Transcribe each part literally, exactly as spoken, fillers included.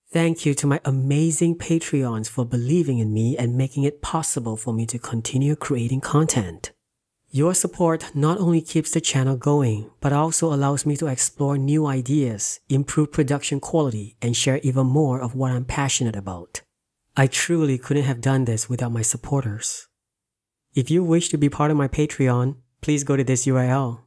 Thank you to my amazing Patreons for believing in me and making it possible for me to continue creating content. Your support not only keeps the channel going, but also allows me to explore new ideas, improve production quality, and share even more of what I'm passionate about. I truly couldn't have done this without my supporters. If you wish to be part of my Patreon, please go to this U R L.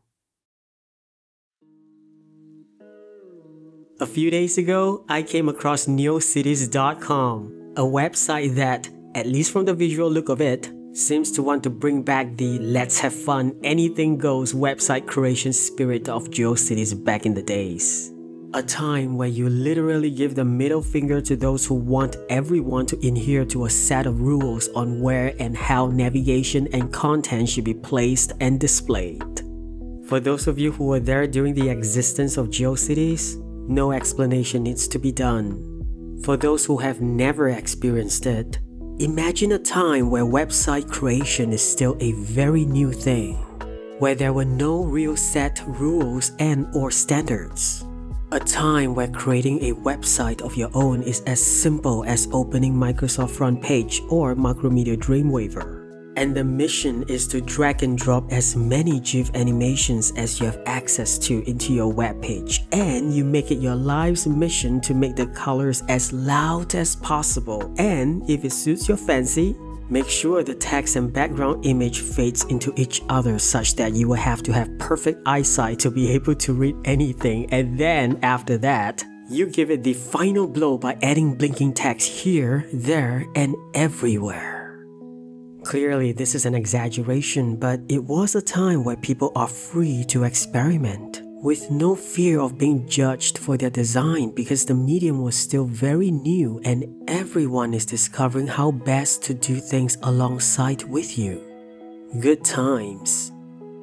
A few days ago, I came across GeoCities dot com, a website that, at least from the visual look of it, seems to want to bring back the let's have fun, anything goes website creation spirit of GeoCities back in the days. A time where you literally give the middle finger to those who want everyone to adhere to a set of rules on where and how navigation and content should be placed and displayed. For those of you who were there during the existence of GeoCities, no explanation needs to be done. For those who have never experienced it, imagine a time where website creation is still a very new thing, where there were no real set rules and or standards. A time where creating a website of your own is as simple as opening Microsoft Front Page or Macromedia Dreamweaver. And the mission is to drag and drop as many GIF animations as you have access to into your web page, and you make it your life's mission to make the colors as loud as possible, and if it suits your fancy, make sure the text and background image fades into each other such that you will have to have perfect eyesight to be able to read anything, and then after that, you give it the final blow by adding blinking text here, there, and everywhere. Clearly, this is an exaggeration, but it was a time where people are free to experiment, with no fear of being judged for their design because the medium was still very new and everyone is discovering how best to do things alongside with you. Good times.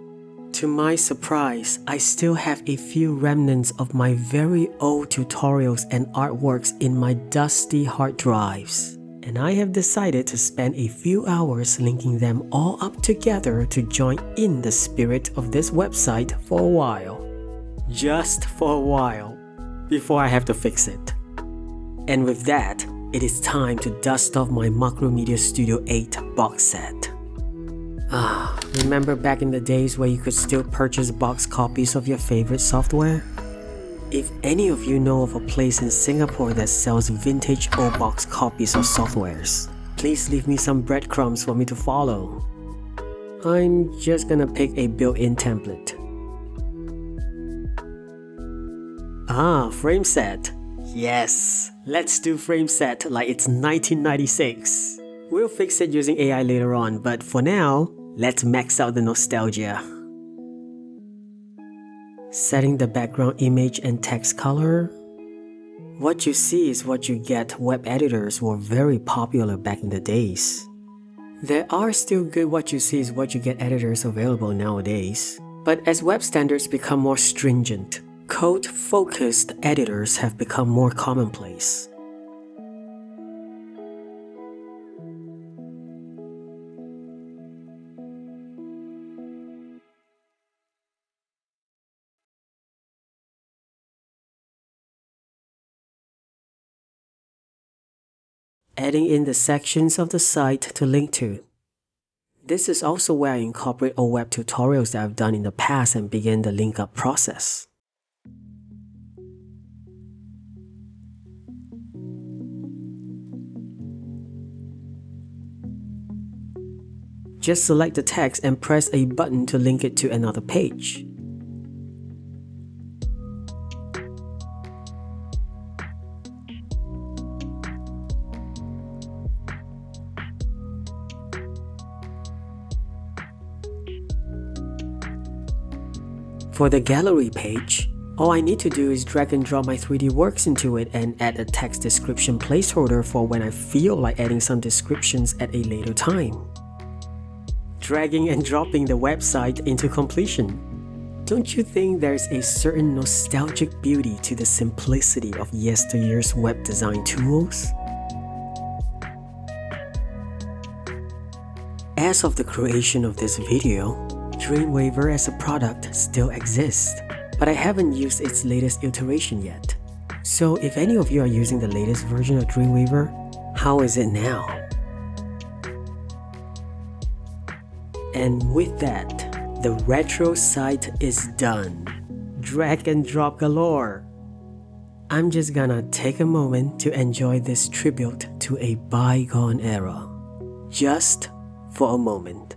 To my surprise, I still have a few remnants of my very old tutorials and artworks in my dusty hard drives. And I have decided to spend a few hours linking them all up together to join in the spirit of this website for a while. Just for a while, before I have to fix it. And with that, it is time to dust off my Macromedia Studio eight box set. Ah, remember back in the days where you could still purchase box copies of your favorite software? If any of you know of a place in Singapore that sells vintage old box copies of softwares, please leave me some breadcrumbs for me to follow. I'm just gonna pick a built-in template. Ah, frame set. Yes, let's do frame set like it's nineteen ninety-six. We'll fix it using A I later on, but for now, let's max out the nostalgia. Setting the background image and text color. What you see is what you get. Web editors were very popular back in the days. There are still good what you see is what you get editors available nowadays. But as web standards become more stringent, code-focused editors have become more commonplace. Adding in the sections of the site to link to. This is also where I incorporate all web tutorials that I've done in the past and begin the link up process. Just select the text and press a button to link it to another page. For the gallery page, all I need to do is drag and drop my three D works into it and add a text description placeholder for when I feel like adding some descriptions at a later time. Dragging and dropping the website into completion. Don't you think there's a certain nostalgic beauty to the simplicity of yesteryear's web design tools? As of the creation of this video, Dreamweaver as a product still exists, but I haven't used its latest iteration yet. So if any of you are using the latest version of Dreamweaver, how is it now? And with that, the retro site is done. Drag and drop galore. I'm just gonna take a moment to enjoy this tribute to a bygone era. Just for a moment.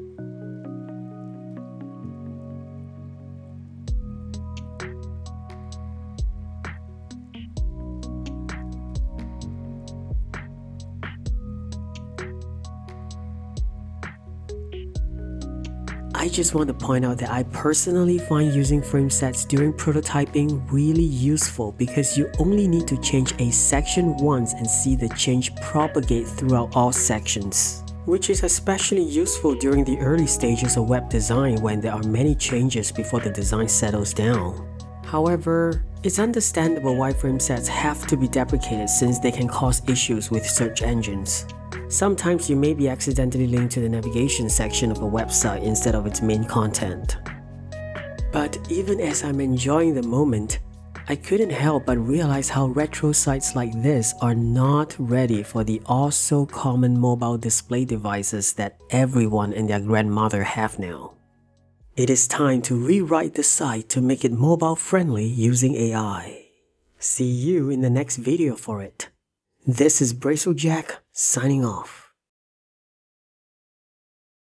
I just want to point out that I personally find using frame sets during prototyping really useful because you only need to change a section once and see the change propagate throughout all sections, which is especially useful during the early stages of web design when there are many changes before the design settles down. However, it's understandable why frame sets have to be deprecated since they can cause issues with search engines. Sometimes you may be accidentally linked to the navigation section of a website instead of its main content. But even as I'm enjoying the moment, I couldn't help but realize how retro sites like this are not ready for the all-so-common mobile display devices that everyone and their grandmother have now. It is time to rewrite the site to make it mobile-friendly using A I. See you in the next video for it. This is Bracercom signing off.